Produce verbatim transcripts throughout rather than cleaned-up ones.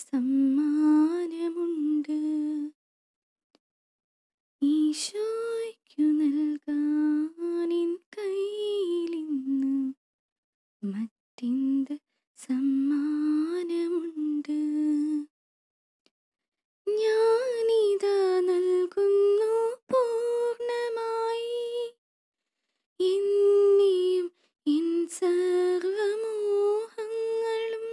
സമ്മാനമുണ്ട് ഈശോയ്ക്കു നൽകാനിൻ കയ്യിലിന്ന് മറ്റെന്ത് സമ്മാനമുണ്ട്. ഞാനിതാ നൽകുന്നു പൂർണ്ണമായി എന്നെയും എൻ സർവമോഹങ്ങളും.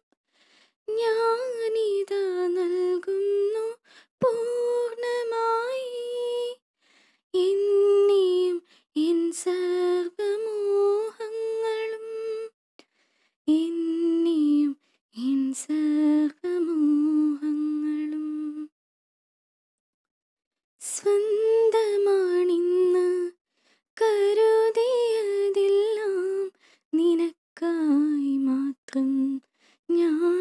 ഞാനിതാ നൽകുന്നു പൂർണ്ണമായി എന്നെയും എൻ സർവമോഹങ്ങളും. എന്നെയും എൻ സർവമോഹങ്ങളും സ്വന്തമാണിന്ന് കരുതിയതെല്ലാം നിനക്കായി മാത്രം ഞാൻ